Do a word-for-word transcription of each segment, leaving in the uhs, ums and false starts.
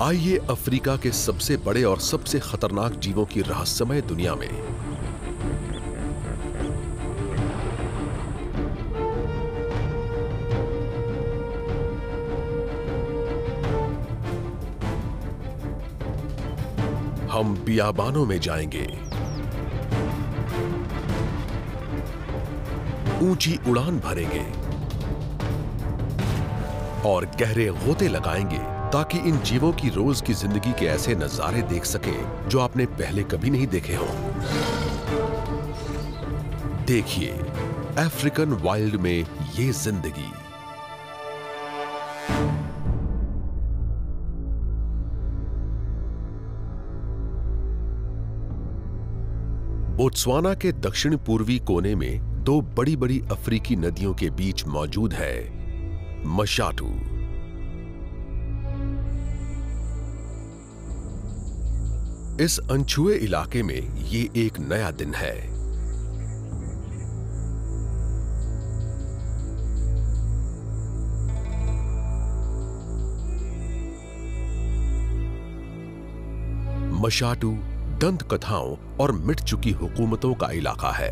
आइए अफ्रीका के सबसे बड़े और सबसे खतरनाक जीवों की रहस्यमय दुनिया में हम बियाबानों में जाएंगे, ऊंची उड़ान भरेंगे और गहरे गोते लगाएंगे ताकि इन जीवों की रोज की जिंदगी के ऐसे नजारे देख सके जो आपने पहले कभी नहीं देखे हों। देखिए अफ्रीकन वाइल्ड में ये जिंदगी। बोत्सवाना के दक्षिण पूर्वी कोने में दो बड़ी बड़ी अफ्रीकी नदियों के बीच मौजूद है मशाटू। इस अनछुए इलाके में ये एक नया दिन है। मशाटू दंत कथाओं और मिट चुकी हुकूमतों का इलाका है।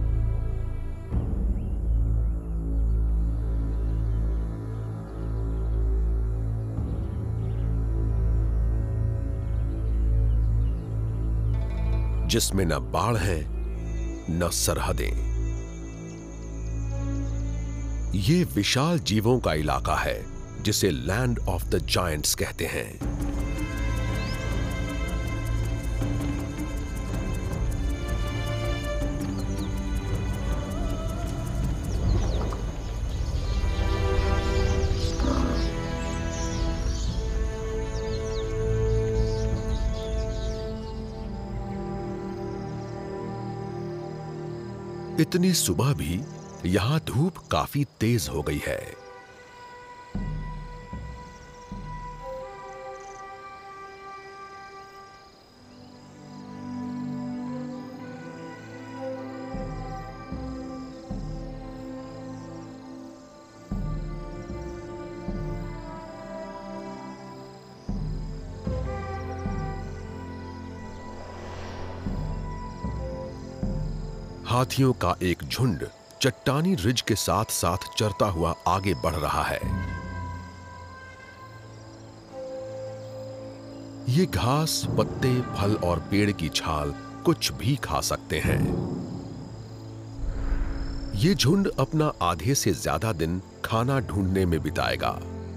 जिसमें न बाढ़ है न सरहदें। ये विशाल जीवों का इलाका है जिसे लैंड ऑफ द जायंट्स कहते हैं। इतनी सुबह भी यहां धूप काफी तेज हो गई है। हाथियों का एक झुंड चट्टानी रिज के साथ साथ चरता हुआ आगे बढ़ रहा है। ये घास, पत्ते, फल और पेड़ की छाल कुछ भी खा सकते हैं। ये झुंड अपना आधे से ज्यादा दिन खाना ढूंढने में बिताएगा।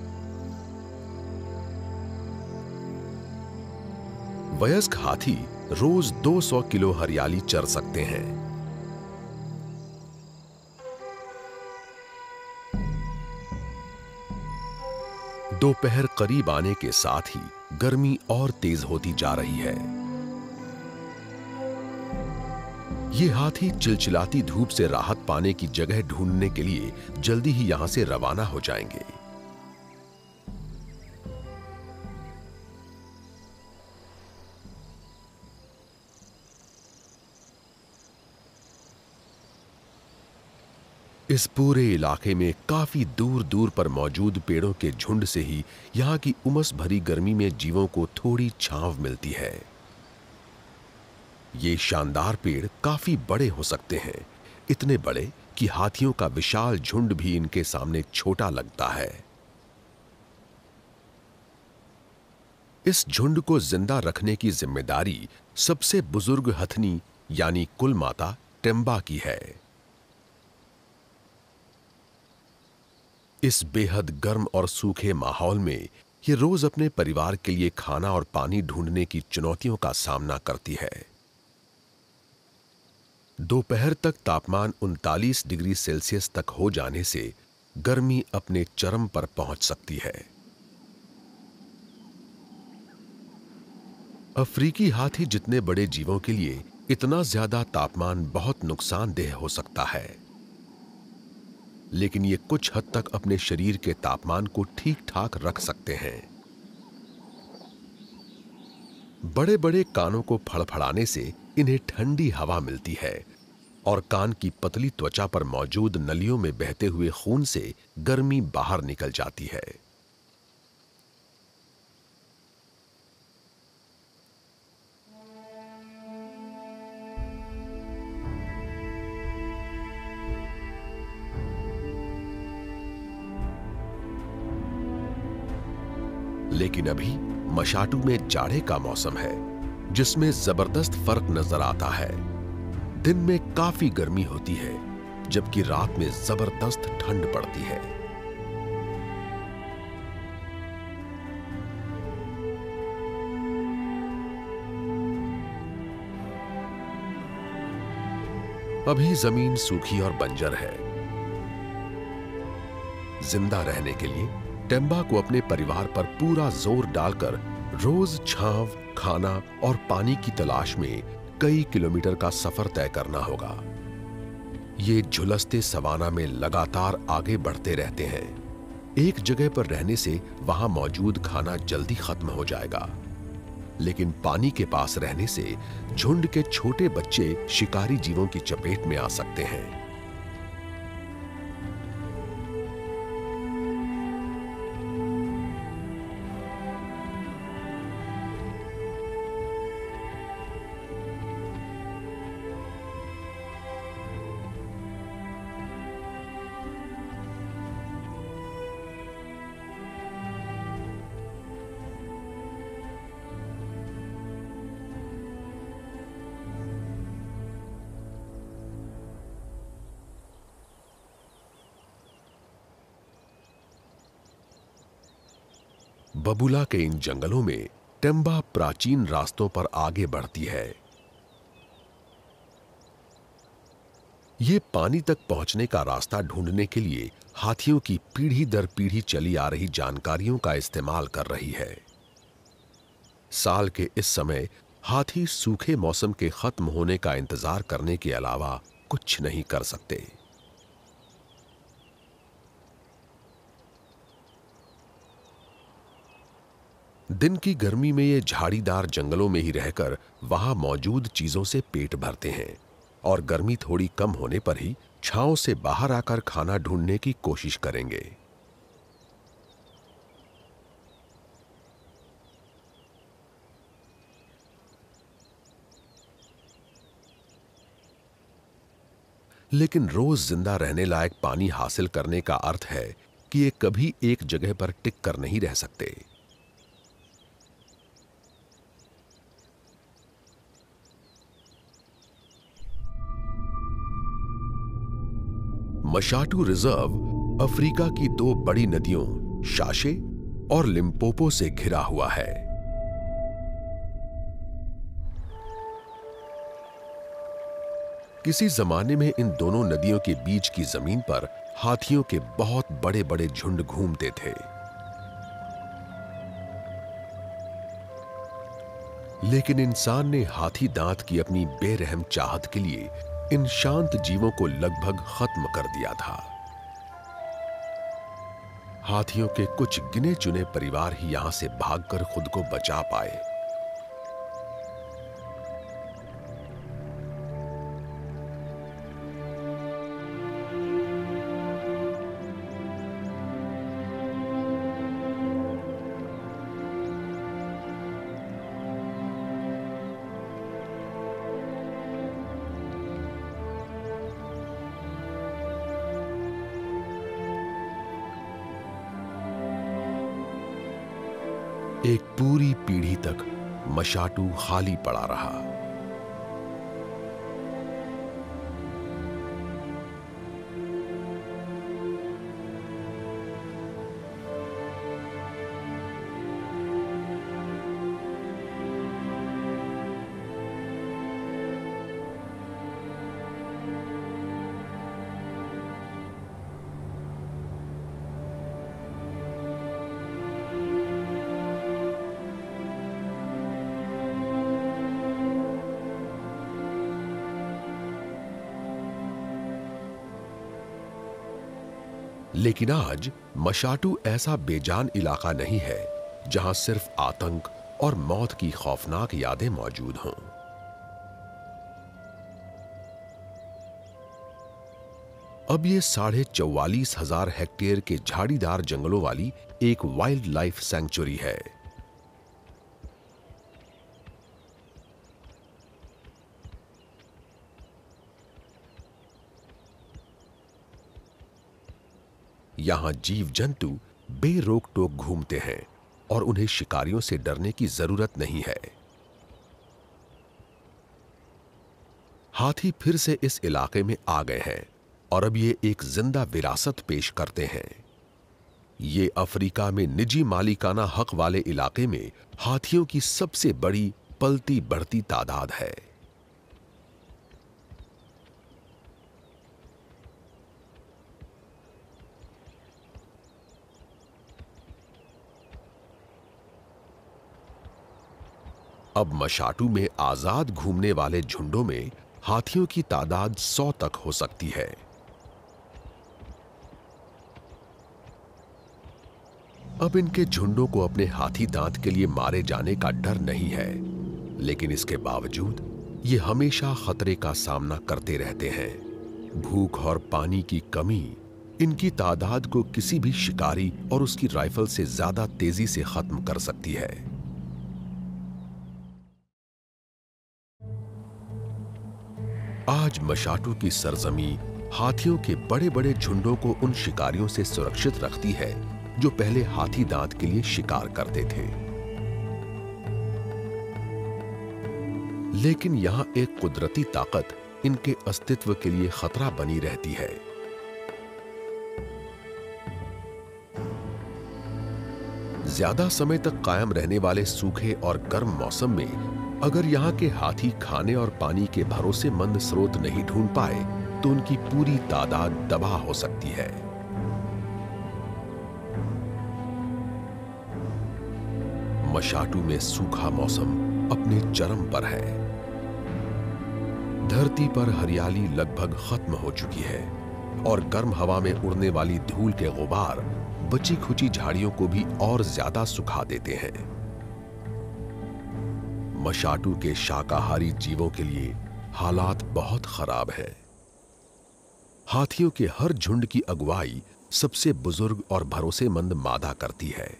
वयस्क हाथी रोज दो सौ किलो हरियाली चर सकते हैं। दोपहर करीब आने के साथ ही गर्मी और तेज होती जा रही है। ये हाथी चिलचिलाती धूप से राहत पाने की जगह ढूंढने के लिए जल्दी ही यहां से रवाना हो जाएंगे। इस पूरे इलाके में काफी दूर दूर पर मौजूद पेड़ों के झुंड से ही यहां की उमस भरी गर्मी में जीवों को थोड़ी छांव मिलती है। ये शानदार पेड़ काफी बड़े हो सकते हैं, इतने बड़े कि हाथियों का विशाल झुंड भी इनके सामने छोटा लगता है। इस झुंड को जिंदा रखने की जिम्मेदारी सबसे बुजुर्ग हथनी यानी कुल माता टेम्बा की है। इस बेहद गर्म और सूखे माहौल में ये रोज अपने परिवार के लिए खाना और पानी ढूंढने की चुनौतियों का सामना करती है। दोपहर तक तापमान उनतालीस डिग्री सेल्सियस तक हो जाने से गर्मी अपने चरम पर पहुंच सकती है। अफ्रीकी हाथी जितने बड़े जीवों के लिए इतना ज्यादा तापमान बहुत नुकसानदेह हो सकता है, लेकिन ये कुछ हद तक अपने शरीर के तापमान को ठीक ठाक रख सकते हैं। बड़े बड़े कानों को फड़फड़ाने से इन्हें ठंडी हवा मिलती है और कान की पतली त्वचा पर मौजूद नलियों में बहते हुए खून से गर्मी बाहर निकल जाती है। लेकिन अभी मशाटू में जाड़े का मौसम है, जिसमें जबरदस्त फर्क नजर आता है। दिन में काफी गर्मी होती है, जबकि रात में जबरदस्त ठंड पड़ती है। अभी जमीन सूखी और बंजर है। जिंदा रहने के लिए टेम्बा को अपने परिवार पर पूरा जोर डालकर रोज छांव, खाना और पानी की तलाश में कई किलोमीटर का सफर तय करना होगा। ये झुलसते सवाना में लगातार आगे बढ़ते रहते हैं। एक जगह पर रहने से वहां मौजूद खाना जल्दी खत्म हो जाएगा, लेकिन पानी के पास रहने से झुंड के छोटे बच्चे शिकारी जीवों की चपेट में आ सकते हैं। बबुला के इन जंगलों में टेम्बा प्राचीन रास्तों पर आगे बढ़ती है। ये पानी तक पहुंचने का रास्ता ढूंढने के लिए हाथियों की पीढ़ी दर पीढ़ी चली आ रही जानकारियों का इस्तेमाल कर रही है। साल के इस समय हाथी सूखे मौसम के खत्म होने का इंतजार करने के अलावा कुछ नहीं कर सकते। दिन की गर्मी में ये झाड़ीदार जंगलों में ही रहकर वहां मौजूद चीजों से पेट भरते हैं और गर्मी थोड़ी कम होने पर ही छांव से बाहर आकर खाना ढूंढने की कोशिश करेंगे। लेकिन रोज जिंदा रहने लायक पानी हासिल करने का अर्थ है कि ये कभी एक जगह पर टिक कर नहीं रह सकते। मशाटू रिजर्व अफ्रीका की दो बड़ी नदियों शाशे और लिम्पोपो से घिरा हुआ है। किसी जमाने में इन दोनों नदियों के बीच की जमीन पर हाथियों के बहुत बड़े बड़े झुंड घूमते थे। लेकिन इंसान ने हाथी दांत की अपनी बेरहम चाहत के लिए इन शांत जीवों को लगभग खत्म कर दिया था। हाथियों के कुछ गिने चुने परिवार ही यहां से भागकर खुद को बचा पाए। एक पूरी पीढ़ी तक मशाटू खाली पड़ा रहा। लेकिन आज मशाटू ऐसा बेजान इलाका नहीं है जहां सिर्फ आतंक और मौत की खौफनाक यादें मौजूद हों। अब ये साढ़े चौवालीस हजार हेक्टेयर के झाड़ीदार जंगलों वाली एक वाइल्ड लाइफ सैंक्चुरी है। यहां जीव जंतु बेरोक टोक घूमते हैं और उन्हें शिकारियों से डरने की जरूरत नहीं है। हाथी फिर से इस इलाके में आ गए हैं और अब ये एक जिंदा विरासत पेश करते हैं। ये अफ्रीका में निजी मालिकाना हक वाले इलाके में हाथियों की सबसे बड़ी पलती बढ़ती तादाद है। अब मशाटू में आजाद घूमने वाले झुंडों में हाथियों की तादाद सौ तक हो सकती है। अब इनके झुंडों को अपने हाथी दांत के लिए मारे जाने का डर नहीं है, लेकिन इसके बावजूद ये हमेशा खतरे का सामना करते रहते हैं। भूख और पानी की कमी इनकी तादाद को किसी भी शिकारी और उसकी राइफल से ज्यादा तेजी से खत्म कर सकती है। आज मशाटू की सरजमी हाथियों के बड़े बड़े झुंडों को उन शिकारियों से सुरक्षित रखती है जो पहले हाथी दांत के लिए शिकार करते थे। लेकिन यहां एक कुदरती ताकत इनके अस्तित्व के लिए खतरा बनी रहती है। ज्यादा समय तक कायम रहने वाले सूखे और गर्म मौसम में अगर यहाँ के हाथी खाने और पानी के भरोसेमंद स्रोत नहीं ढूंढ पाए तो उनकी पूरी तादाद तबाह हो सकती है। मशाटू में सूखा मौसम अपने चरम पर है। धरती पर हरियाली लगभग खत्म हो चुकी है और गर्म हवा में उड़ने वाली धूल के गुबार बची खुची झाड़ियों को भी और ज्यादा सुखा देते हैं। मशाटू के शाकाहारी जीवों के लिए हालात बहुत खराब है। हाथियों के हर झुंड की अगुवाई सबसे बुजुर्ग और भरोसेमंद मादा करती है।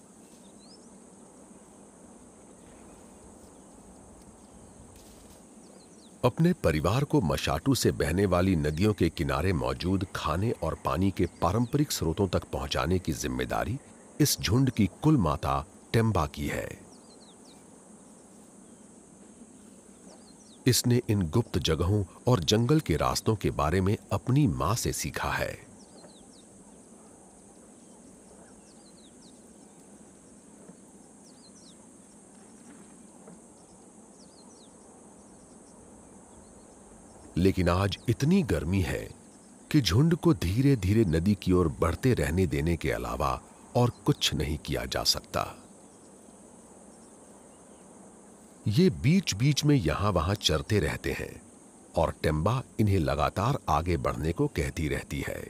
अपने परिवार को मशाटू से बहने वाली नदियों के किनारे मौजूद खाने और पानी के पारंपरिक स्रोतों तक पहुंचाने की जिम्मेदारी इस झुंड की कुल माता टेम्बा की है। इसने इन गुप्त जगहों और जंगल के रास्तों के बारे में अपनी मां से सीखा है। लेकिन आज इतनी गर्मी है कि झुंड को धीरे धीरे नदी की ओर बढ़ते रहने देने के अलावा और कुछ नहीं किया जा सकता। ये बीच बीच में यहां वहां चरते रहते हैं और टेम्बा इन्हें लगातार आगे बढ़ने को कहती रहती है।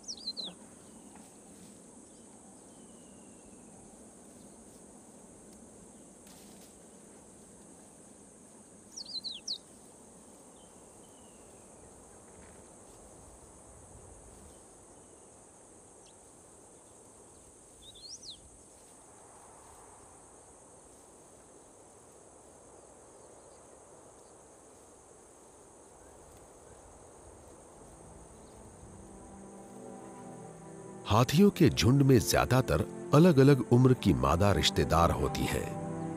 हाथियों के झुंड में ज्यादातर अलग अलग उम्र की मादा रिश्तेदार होती हैं।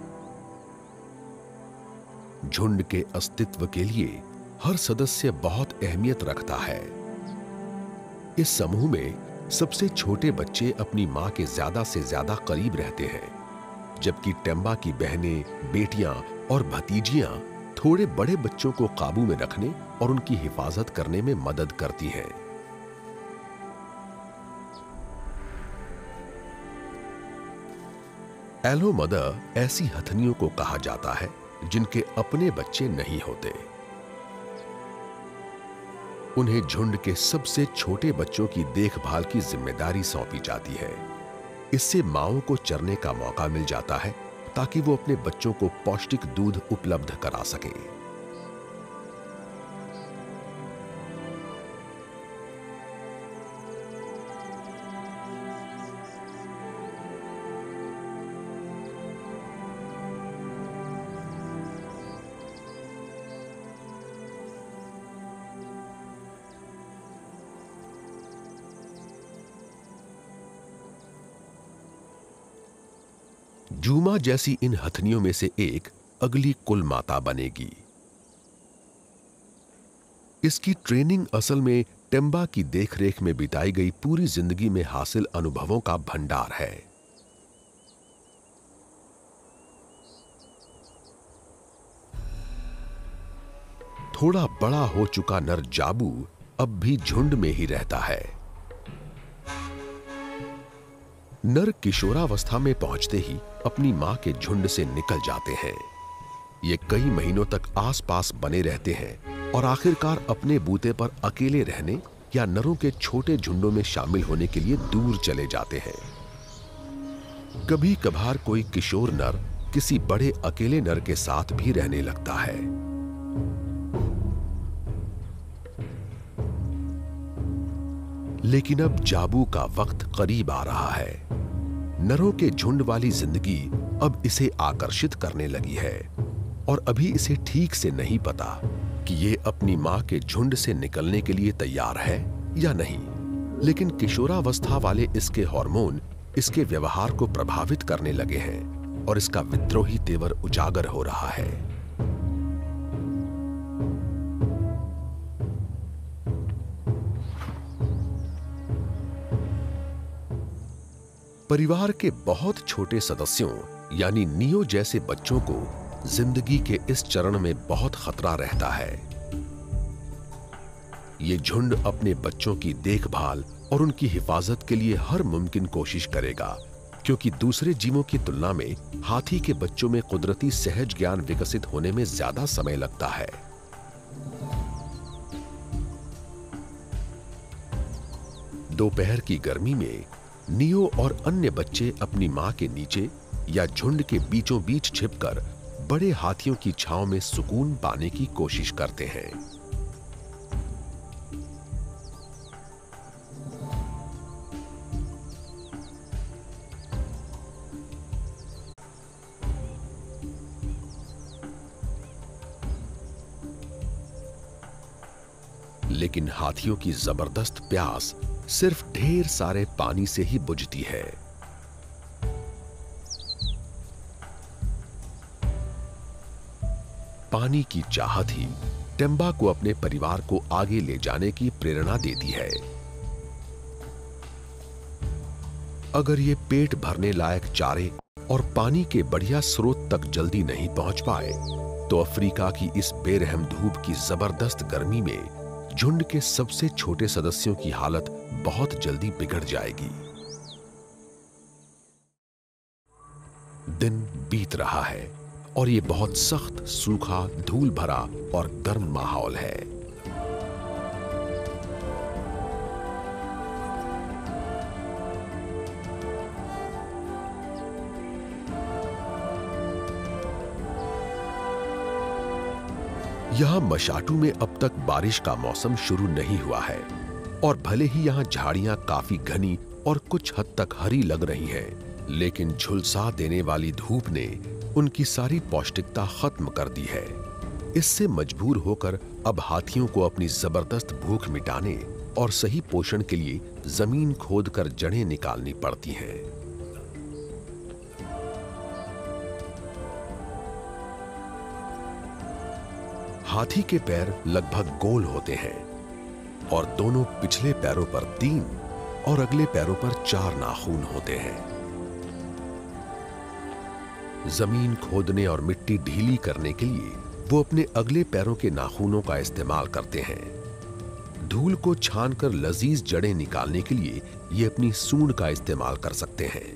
झुंड के अस्तित्व के लिए हर सदस्य बहुत अहमियत रखता है। इस समूह में सबसे छोटे बच्चे अपनी मां के ज्यादा से ज्यादा करीब रहते हैं, जबकि टेम्बा की बहनें, बेटियां और भतीजियां थोड़े बड़े बच्चों को काबू में रखने और उनकी हिफाजत करने में मदद करती हैं। एलो मदर ऐसी हथनियों को कहा जाता है जिनके अपने बच्चे नहीं होते। उन्हें झुंड के सबसे छोटे बच्चों की देखभाल की जिम्मेदारी सौंपी जाती है। इससे मांओं को चरने का मौका मिल जाता है ताकि वो अपने बच्चों को पौष्टिक दूध उपलब्ध करा सकें। जूमा जैसी इन हथनियों में से एक अगली कुल माता बनेगी। इसकी ट्रेनिंग असल में टेम्बा की देखरेख में बिताई गई पूरी जिंदगी में हासिल अनुभवों का भंडार है। थोड़ा बड़ा हो चुका नर जाबू अब भी झुंड में ही रहता है। नर किशोरावस्था में पहुंचते ही अपनी मां के झुंड से निकल जाते हैं। ये कई महीनों तक आसपास बने रहते हैं और आखिरकार अपने बूते पर अकेले रहने या नरों के छोटे झुंडों में शामिल होने के लिए दूर चले जाते हैं। कभी कभार कोई किशोर नर किसी बड़े अकेले नर के साथ भी रहने लगता है। लेकिन अब जाबू का वक्त करीब आ रहा है। नरों के झुंड वाली जिंदगी अब इसे आकर्षित करने लगी है और अभी इसे ठीक से नहीं पता कि ये अपनी मां के झुंड से निकलने के लिए तैयार है या नहीं। लेकिन किशोरावस्था वाले इसके हार्मोन इसके व्यवहार को प्रभावित करने लगे हैं और इसका विद्रोही तेवर उजागर हो रहा है। परिवार के बहुत छोटे सदस्यों यानी नियो जैसे बच्चों को जिंदगी के इस चरण में बहुत खतरा रहता है। ये झुंड अपने बच्चों की देखभाल और उनकी हिफाजत के लिए हर मुमकिन कोशिश करेगा, क्योंकि दूसरे जीवों की तुलना में हाथी के बच्चों में कुदरती सहज ज्ञान विकसित होने में ज्यादा समय लगता है। दोपहर की गर्मी में नियो और अन्य बच्चे अपनी मां के नीचे या झुंड के बीचों बीच छिपकर बड़े हाथियों की छांव में सुकून पाने की कोशिश करते हैं। लेकिन हाथियों की जबरदस्त प्यास सिर्फ ढेर सारे पानी से ही बुझती है। पानी की चाहत ही टेम्बा को अपने परिवार को आगे ले जाने की प्रेरणा देती है। अगर ये पेट भरने लायक चारे और पानी के बढ़िया स्रोत तक जल्दी नहीं पहुंच पाए तो अफ्रीका की इस बेरहम धूप की जबरदस्त गर्मी में झुंड के सबसे छोटे सदस्यों की हालत बहुत जल्दी बिगड़ जाएगी। दिन बीत रहा है और ये बहुत सख्त, सूखा, धूल भरा और गर्म माहौल है। यहां मशाटू में अब तक बारिश का मौसम शुरू नहीं हुआ है और भले ही यहां झाड़ियां काफी घनी और कुछ हद तक हरी लग रही हैं, लेकिन झुलसा देने वाली धूप ने उनकी सारी पौष्टिकता खत्म कर दी है। इससे मजबूर होकर अब हाथियों को अपनी जबरदस्त भूख मिटाने और सही पोषण के लिए जमीन खोदकर जड़ें निकालनी पड़ती हैं। हाथी के पैर लगभग गोल होते हैं और दोनों पिछले पैरों पर तीन और अगले पैरों पर चार नाखून होते हैं। जमीन खोदने और मिट्टी ढीली करने के लिए वो अपने अगले पैरों के नाखूनों का इस्तेमाल करते हैं। धूल को छानकर लजीज जड़ें निकालने के लिए ये अपनी सूंड का इस्तेमाल कर सकते हैं।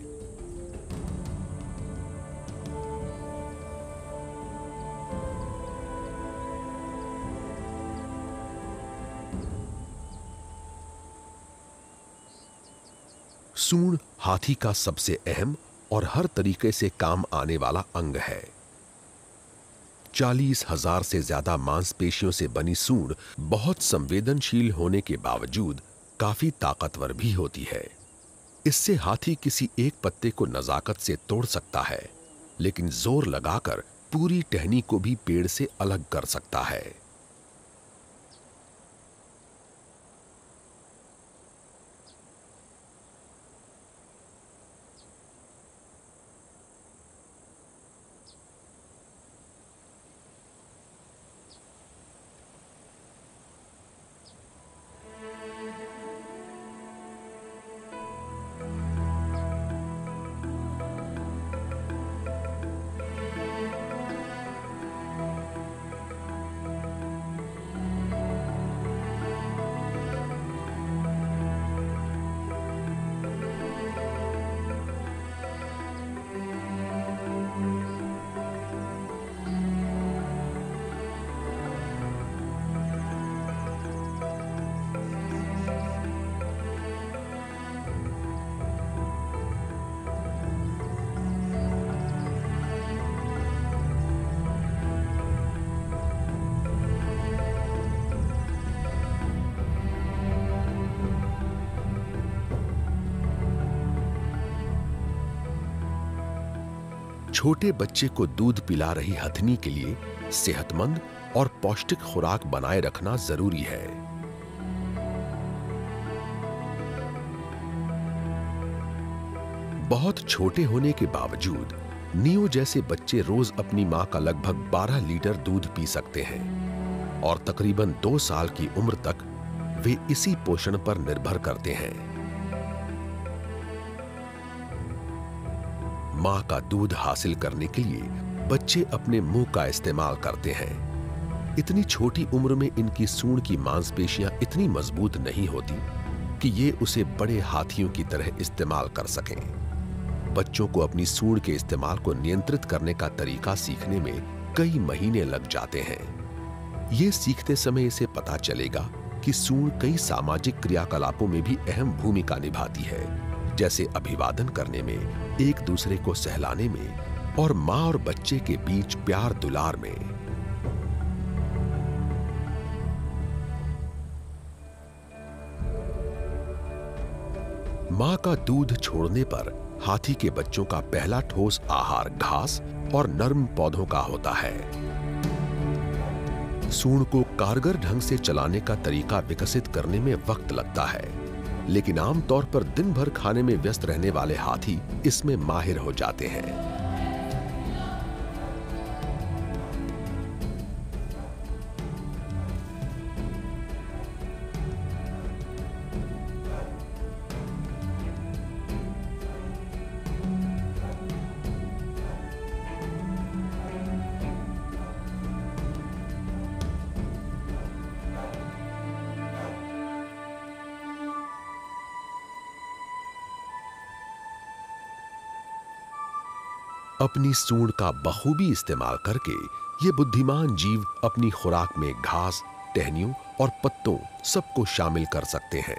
सूंड हाथी का सबसे अहम और हर तरीके से काम आने वाला अंग है। चालीस हजार से ज्यादा मांसपेशियों से बनी सूंड बहुत संवेदनशील होने के बावजूद काफी ताकतवर भी होती है। इससे हाथी किसी एक पत्ते को नजाकत से तोड़ सकता है, लेकिन जोर लगाकर पूरी टहनी को भी पेड़ से अलग कर सकता है। छोटे बच्चे को दूध पिला रही हथनी के लिए सेहतमंद और पौष्टिक खुराक बनाए रखना जरूरी है। बहुत छोटे होने के बावजूद नियो जैसे बच्चे रोज अपनी मां का लगभग बारह लीटर दूध पी सकते हैं और तकरीबन दो साल की उम्र तक वे इसी पोषण पर निर्भर करते हैं। मां का दूध हासिल करने के लिए बच्चे अपने मुंह का इस्तेमाल करते हैं। इतनी छोटी उम्र में इनकी सूंड की मांसपेशियां इतनी मजबूत नहीं होती कि ये उसे बड़े हाथियों की तरह इस्तेमाल कर सकें। बच्चों को अपनी सूंड के इस्तेमाल को नियंत्रित करने का तरीका सीखने में कई महीने लग जाते हैं। ये सीखते समय इसे पता चलेगा कि सूंड कई सामाजिक क्रियाकलापों में भी अहम भूमिका निभाती है, जैसे अभिवादन करने में, एक दूसरे को सहलाने में और मां और बच्चे के बीच प्यार दुलार में। मां का दूध छोड़ने पर हाथी के बच्चों का पहला ठोस आहार घास और नर्म पौधों का होता है। सूंड को कारगर ढंग से चलाने का तरीका विकसित करने में वक्त लगता है, लेकिन आमतौर पर दिन भर खाने में व्यस्त रहने वाले हाथी इसमें माहिर हो जाते हैं। अपनी सूंड का बखूबी इस्तेमाल करके ये बुद्धिमान जीव अपनी खुराक में घास, टहनियों और पत्तों सबको शामिल कर सकते हैं।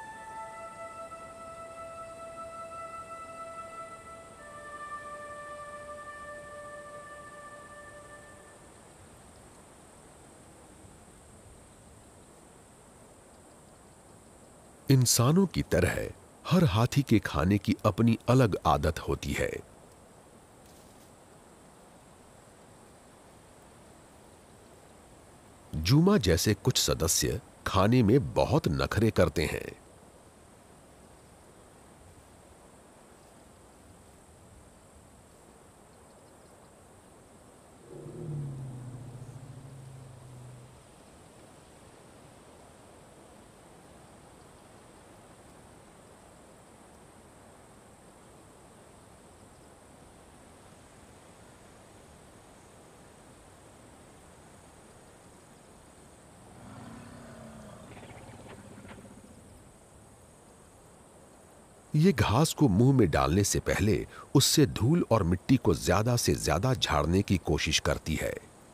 इंसानों की तरह हर हाथी के खाने की अपनी अलग आदत होती है। जूमा जैसे कुछ सदस्य खाने में बहुत नखरे करते हैं। ये घास को मुंह में डालने से पहले उससे धूल और मिट्टी को ज्यादा से ज्यादा झाड़ने की कोशिश करती है।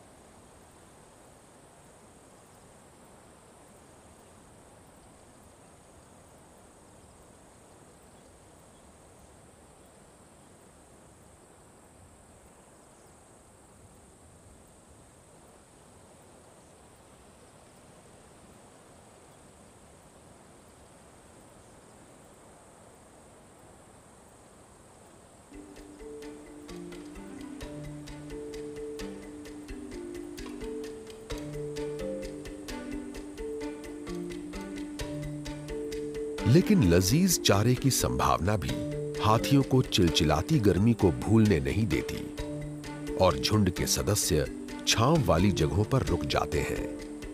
लेकिन लजीज चारे की संभावना भी हाथियों को चिलचिलाती गर्मी को भूलने नहीं देती और झुंड के सदस्य छांव वाली जगहों पर रुक जाते हैं।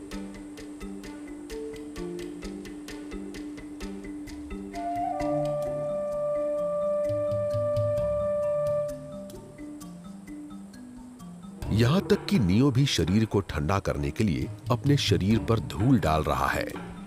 यहां तक कि नियो भी शरीर को ठंडा करने के लिए अपने शरीर पर धूल डाल रहा है।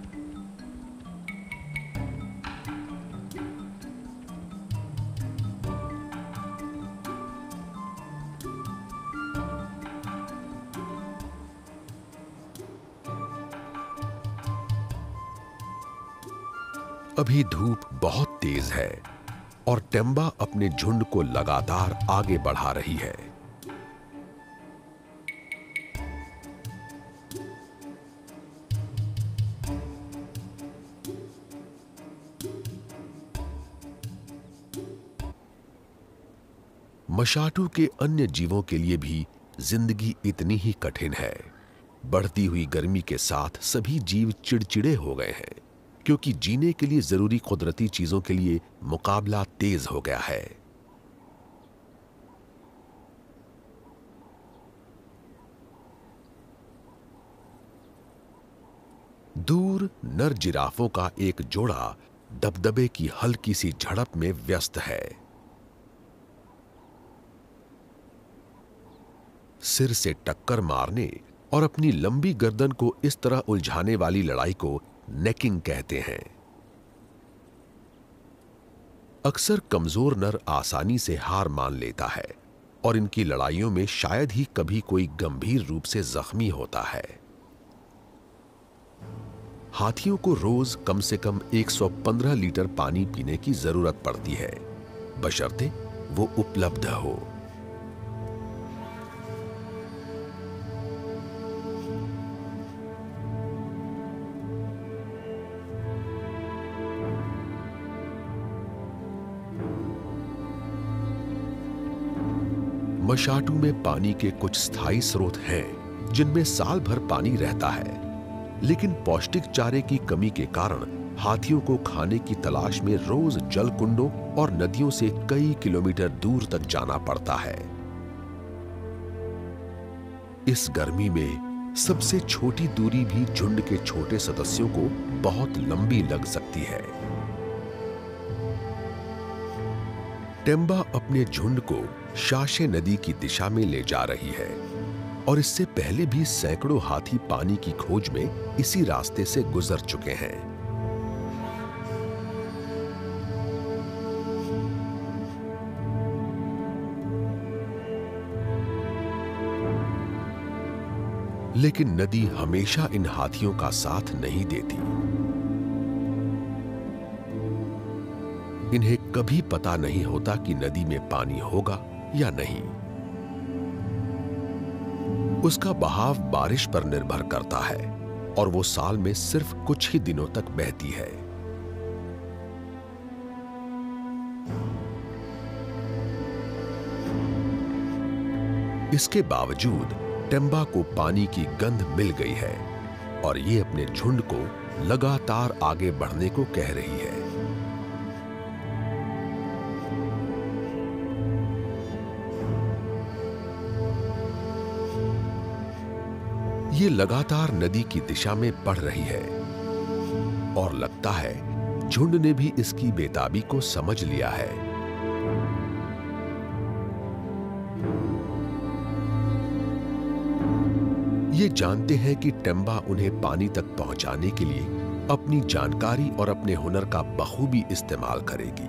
अभी धूप बहुत तेज है और टेम्बा अपने झुंड को लगातार आगे बढ़ा रही है। मशाटू के अन्य जीवों के लिए भी जिंदगी इतनी ही कठिन है। बढ़ती हुई गर्मी के साथ सभी जीव चिड़चिड़े हो गए हैं, क्योंकि जीने के लिए जरूरी कुदरती चीजों के लिए मुकाबला तेज हो गया है। दूर नर जिराफों का एक जोड़ा दबदबे की हल्की सी झड़प में व्यस्त है। सिर से टक्कर मारने और अपनी लंबी गर्दन को इस तरह उलझाने वाली लड़ाई को नेकिंग कहते हैं। अक्सर कमजोर नर आसानी से हार मान लेता है और इनकी लड़ाइयों में शायद ही कभी कोई गंभीर रूप से जख्मी होता है। हाथियों को रोज कम से कम एक सौ पंद्रह लीटर पानी पीने की जरूरत पड़ती है, बशर्ते वो उपलब्ध हो। मशाटू में पानी के कुछ स्थायी स्रोत हैं जिनमें साल भर पानी रहता है, लेकिन पौष्टिक चारे की कमी के कारण हाथियों को खाने की तलाश में रोज जल कुंडों और नदियों से कई किलोमीटर दूर तक जाना पड़ता है। इस गर्मी में सबसे छोटी दूरी भी झुंड के छोटे सदस्यों को बहुत लंबी लग सकती है। टेम्बा अपने झुंड को शाशे नदी की दिशा में ले जा रही है और इससे पहले भी सैकड़ों हाथी पानी की खोज में इसी रास्ते से गुजर चुके हैं। लेकिन नदी हमेशा इन हाथियों का साथ नहीं देती। इन्हें कभी पता नहीं होता कि नदी में पानी होगा या नहीं। उसका बहाव बारिश पर निर्भर करता है और वो साल में सिर्फ कुछ ही दिनों तक बहती है। इसके बावजूद टेम्बा को पानी की गंध मिल गई है और ये अपने झुंड को लगातार आगे बढ़ने को कह रही है। ये लगातार नदी की दिशा में बढ़ रही है और लगता है झुंड ने भी इसकी बेताबी को समझ लिया है। ये जानते हैं कि टेम्बा उन्हें पानी तक पहुंचाने के लिए अपनी जानकारी और अपने हुनर का बखूबी इस्तेमाल करेगी।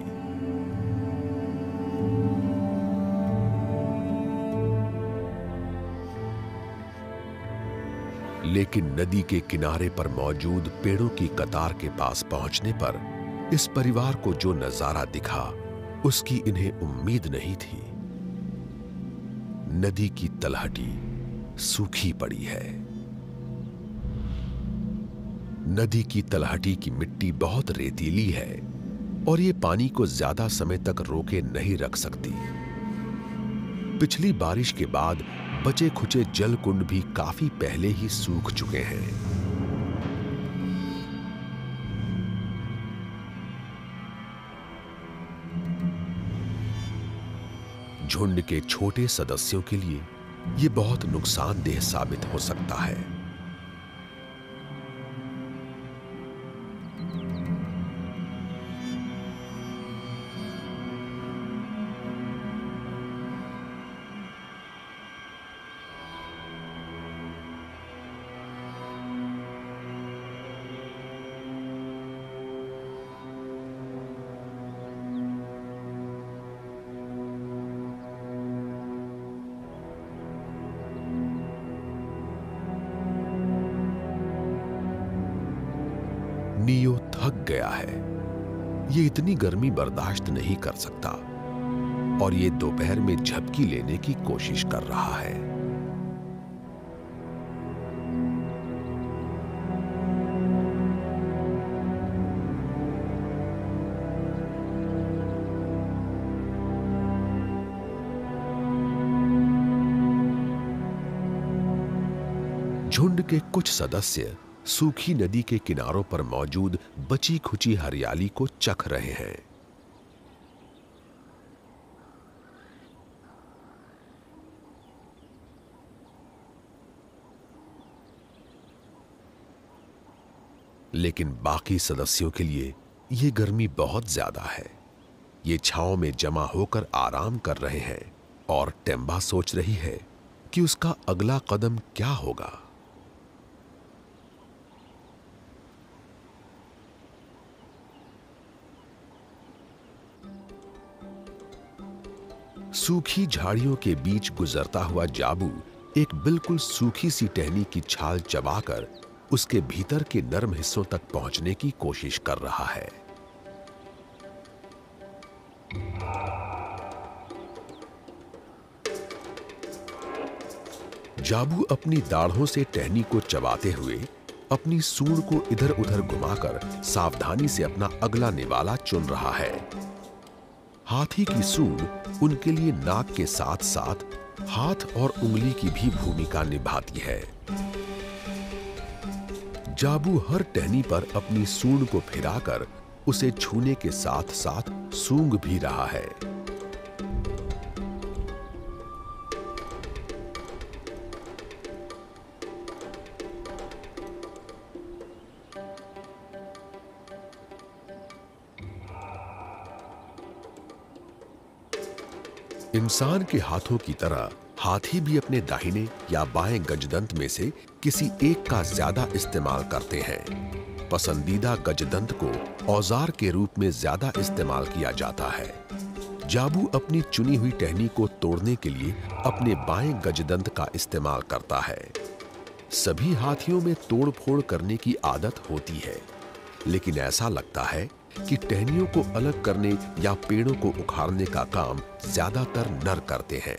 लेकिन नदी के किनारे पर मौजूद पेड़ों की कतार के पास पहुंचने पर इस परिवार को जो नजारा दिखा उसकी इन्हें उम्मीद नहीं थी। नदी की तलहटी सूखी पड़ी है। नदी की तलहटी की मिट्टी बहुत रेतीली है और ये पानी को ज्यादा समय तक रोके नहीं रख सकती। पिछली बारिश के बाद बचे खुचे जल कुंड भी काफी पहले ही सूख चुके हैं। झुंड के छोटे सदस्यों के लिए यह बहुत नुकसानदेह साबित हो सकता है। नियो थक गया है। ये इतनी गर्मी बर्दाश्त नहीं कर सकता और ये दोपहर में झपकी लेने की कोशिश कर रहा है। झुंड के कुछ सदस्य सूखी नदी के किनारों पर मौजूद बची खुची हरियाली को चख रहे हैं। लेकिन बाकी सदस्यों के लिए यह गर्मी बहुत ज्यादा है। ये छांव में जमा होकर आराम कर रहे हैं और टेम्बा सोच रही है कि उसका अगला कदम क्या होगा। सूखी झाड़ियों के बीच गुजरता हुआ जाबू एक बिल्कुल सूखी सी टहनी की छाल चबाकर उसके भीतर के नरम हिस्सों तक पहुंचने की कोशिश कर रहा है। जाबू अपनी दाढ़ों से टहनी को चबाते हुए अपनी सूंड को इधर उधर घुमाकर सावधानी से अपना अगला निवाला चुन रहा है। हाथी की सूंड उनके लिए नाक के साथ साथ हाथ और उंगली की भी भूमिका निभाती है। जाबू हर टहनी पर अपनी सूंड को फिराकर उसे छूने के साथ साथ सूंघ भी रहा है। इंसान के हाथों की तरह हाथी भी अपने दाहिने या बाएं गजदंत में से किसी एक का ज्यादा इस्तेमाल करते हैं। पसंदीदा गजदंत को औजार के रूप में ज्यादा इस्तेमाल किया जाता है। जाबू अपनी चुनी हुई टहनी को तोड़ने के लिए अपने बाएं गजदंत का इस्तेमाल करता है। सभी हाथियों में तोड़-फोड़ करने की आदत होती है, लेकिन ऐसा लगता है कि टहनियों को अलग करने या पेड़ों को उखाड़ने का काम ज्यादातर नर करते हैं।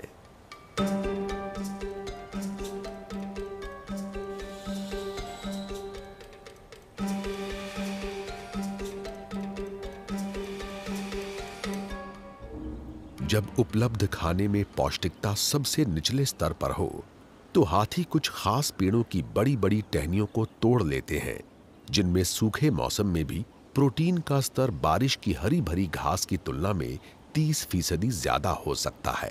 जब उपलब्ध खाने में पौष्टिकता सबसे निचले स्तर पर हो, तो हाथी कुछ खास पेड़ों की बड़ी-बड़ी टहनियों को तोड़ लेते हैं, जिनमें सूखे मौसम में भी प्रोटीन का स्तर बारिश की हरी भरी घास की तुलना में तीस फीसदी ज्यादा हो सकता है।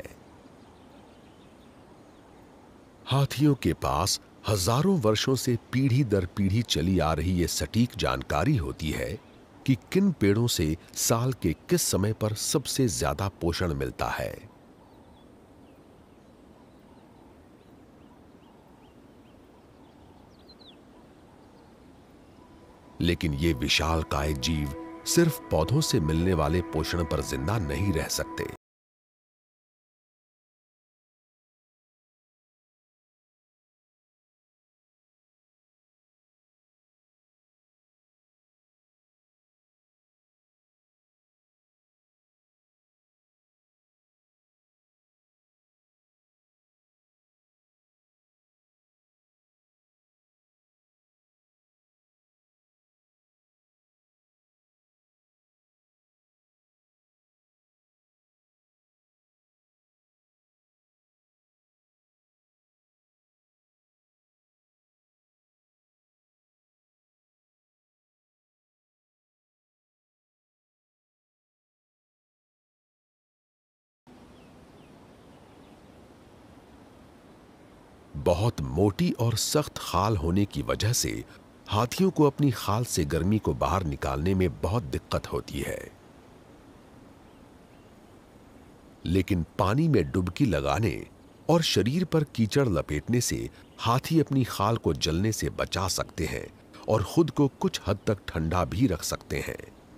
हाथियों के पास हजारों वर्षों से पीढ़ी दर पीढ़ी चली आ रही ये सटीक जानकारी होती है कि किन पेड़ों से साल के किस समय पर सबसे ज्यादा पोषण मिलता है। लेकिन ये विशालकाय जीव सिर्फ पौधों से मिलने वाले पोषण पर जिंदा नहीं रह सकते। बहुत मोटी और सख्त खाल होने की वजह से हाथियों को अपनी खाल से गर्मी को बाहर निकालने में बहुत दिक्कत होती है। लेकिन पानी में डुबकी लगाने और शरीर पर कीचड़ लपेटने से हाथी अपनी खाल को जलने से बचा सकते हैं और खुद को कुछ हद तक ठंडा भी रख सकते हैं।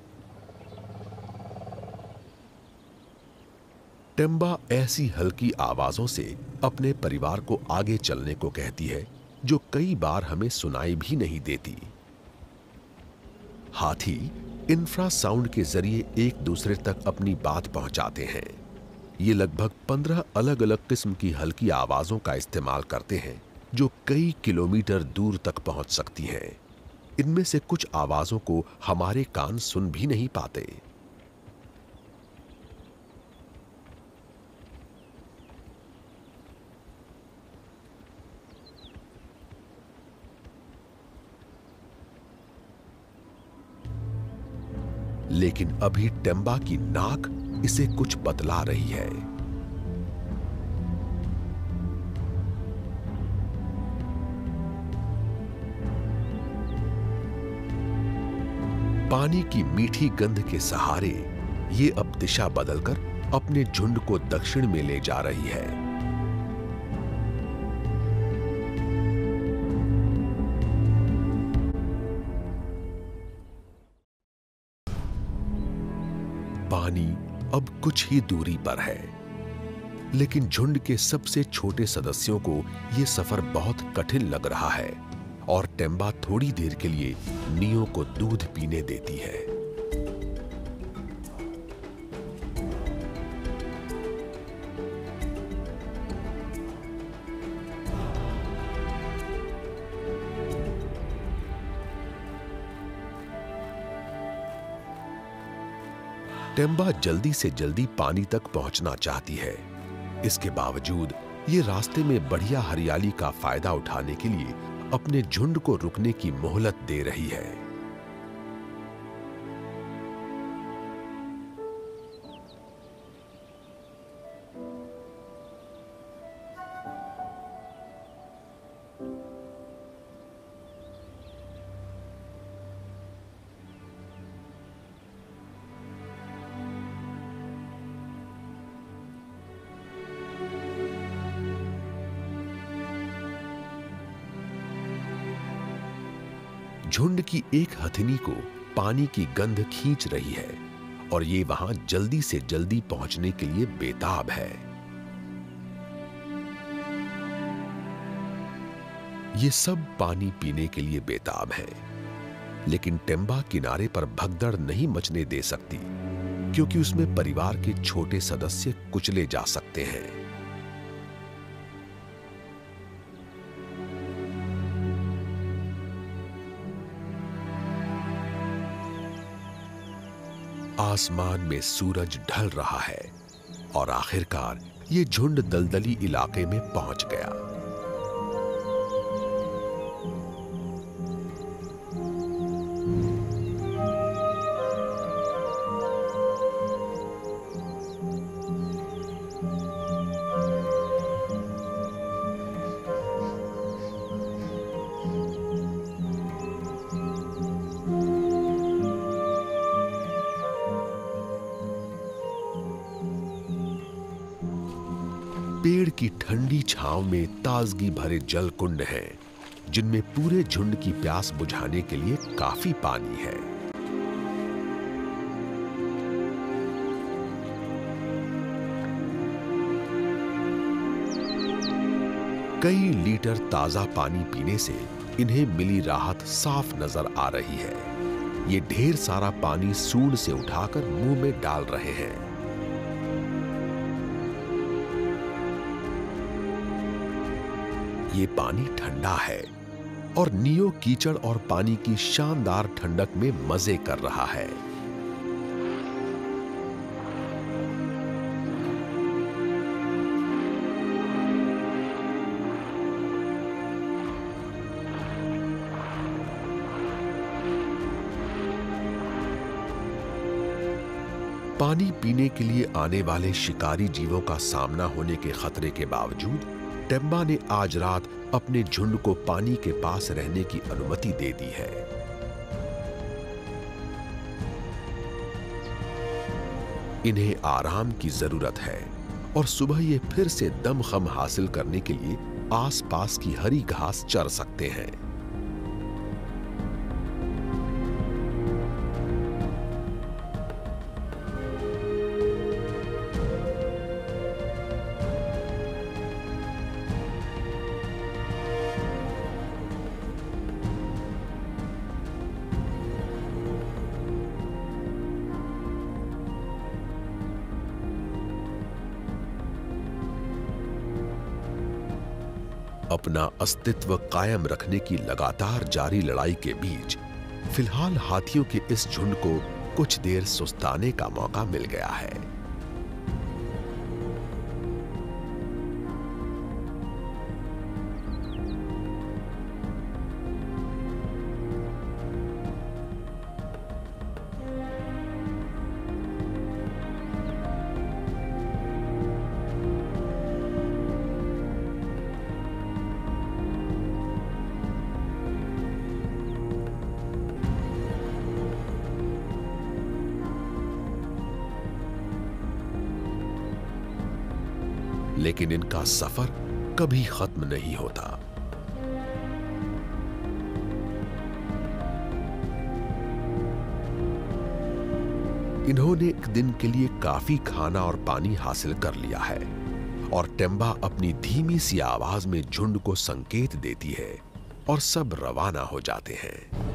टेम्बा ऐसी हल्की आवाजों से अपने परिवार को आगे चलने को कहती है जो कई बार हमें सुनाई भी नहीं देती। हाथी इंफ्रासाउंड के जरिए एक दूसरे तक अपनी बात पहुंचाते हैं। ये लगभग पंद्रह अलग अलग किस्म की हल्की आवाजों का इस्तेमाल करते हैं जो कई किलोमीटर दूर तक पहुंच सकती हैं। इनमें से कुछ आवाजों को हमारे कान सुन भी नहीं पाते। लेकिन अभी टेम्बा की नाक इसे कुछ बतला रही है। पानी की मीठी गंध के सहारे ये अब दिशा बदलकर अपने झुंड को दक्षिण में ले जा रही है। पानी अब कुछ ही दूरी पर है, लेकिन झुंड के सबसे छोटे सदस्यों को यह सफर बहुत कठिन लग रहा है और टेम्बा थोड़ी देर के लिए नियो को दूध पीने देती है। टेम्बा जल्दी से जल्दी पानी तक पहुंचना चाहती है। इसके बावजूद ये रास्ते में बढ़िया हरियाली का फायदा उठाने के लिए अपने झुंड को रुकने की मोहलत दे रही है। झुंड की एक हथिनी को पानी की गंध खींच रही है और ये वहां जल्दी से जल्दी पहुंचने के लिए बेताब है। ये सब पानी पीने के लिए बेताब है, लेकिन टेम्बा किनारे पर भगदड़ नहीं मचने दे सकती, क्योंकि उसमें परिवार के छोटे सदस्य कुचले जा सकते हैं। आसमान में सूरज ढल रहा है और आखिरकार ये झुंड दलदली इलाके में पहुंच गया। पेड़ की ठंडी छांव में ताजगी भरे जल कुंड हैं, जिनमें पूरे झुंड की प्यास बुझाने के लिए काफी पानी है। कई लीटर ताजा पानी पीने से इन्हें मिली राहत साफ नजर आ रही है। ये ढेर सारा पानी सूंड से उठाकर मुंह में डाल रहे हैं। ये पानी ठंडा है और नियो कीचड़ और पानी की शानदार ठंडक में मजे कर रहा है। पानी पीने के लिए आने वाले शिकारी जीवों का सामना होने के खतरे के बावजूद टेम्बा ने आज रात अपने झुंड को पानी के पास रहने की अनुमति दे दी है। इन्हें आराम की जरूरत है और सुबह ये फिर से दमखम हासिल करने के लिए आसपास की हरी घास चर सकते हैं। अपना अस्तित्व कायम रखने की लगातार जारी लड़ाई के बीच फिलहाल हाथियों के इस झुंड को कुछ देर सुस्ताने का मौका मिल गया है। लेकिन इनका सफर कभी खत्म नहीं होता। इन्होंने एक दिन के लिए काफी खाना और पानी हासिल कर लिया है और टेम्बा अपनी धीमी सी आवाज में झुंड को संकेत देती है और सब रवाना हो जाते हैं।